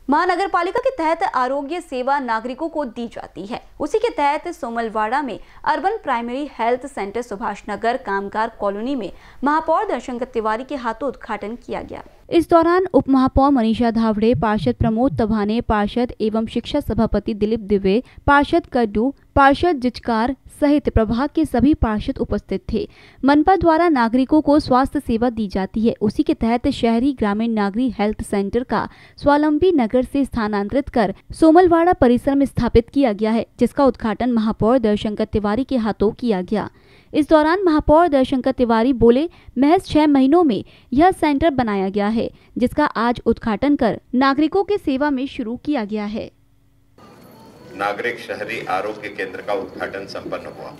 महानगर पालिका के तहत आरोग्य सेवा नागरिकों को दी जाती है। उसी के तहत सोमलवाड़ा में urban primary health centre Subhash Nagar Kamgar colony में महापौर दर्शनकर तिवारी के हाथों उद्घाटन किया गया। इस दौरान उप महापौर मनीषा धावड़े, पार्षद प्रमोद तभाने, पार्षद एवं शिक्षा सभापति दिलीप दिवे, पार्षद कड्डू, पार्षद जिचकार सहित प्रभाग के सभी पार्षद उपस्थित थे। मनपा द्वारा नागरिकों को स्वास्थ्य सेवा दी जाती है। उसी के तहत शहरी ग्रामीण नागरिक हेल्थ सेंटर का स्वावलंबी नगर से स्थानांतरित कर सोमलवाड़ा परिसर में स्थापित किया गया है, जिसका उद्घाटन महापौर दर्शनकर तिवारी के हाथों किया गया। इस दौरान महापौर दर्शनकर तिवारी बोले, महज 6 महीनों में यह सेंटर बनाया गया है, जिसका आज उद्घाटन कर नागरिकों के सेवा में शुरू किया गया है। नागरिक शहरी आरोग्य केंद्र का उद्घाटन संपन्न हुआ।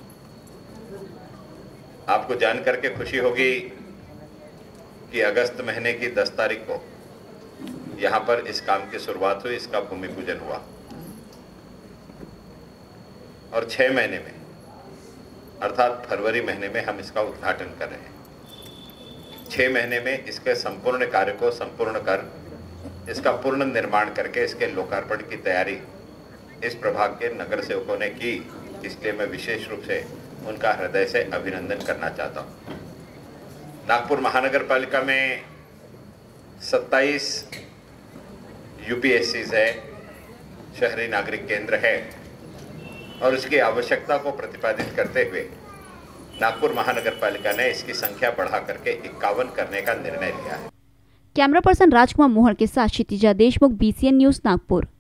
आपको जानकर के खुशी होगी कि अगस्त महीने की 10 तारीख को यहां पर इस काम की शुरुआत हुई, इसका भूमि पूजन हुआ और 6 महीने में अर्थात फरवरी महीने में हम इसका उद्घाटन कर रहे हैं। 6 महीने में इसके संपूर्ण कार्य को संपूर्ण कर इसका पूर्ण निर्माण करके इसके लोकार्पण की तैयारी इस प्रभाग के नगर सेवकों ने की। इसलिए मैं विशेष रूप से उनका हृदय से अभिनंदन करना चाहता हूँ। नागपुर महानगर पालिका में 27 यूपीएससीज है, शहरी नागरिक केंद्र है और इसकी आवश्यकता को प्रतिपादित करते हुए नागपुर महानगर पालिका ने इसकी संख्या बढ़ा करके 51 करने का निर्णय लिया है। कैमरा पर्सन राजकुमार मोहन के साथ क्षितिजा देशमुख, BCN न्यूज नागपुर।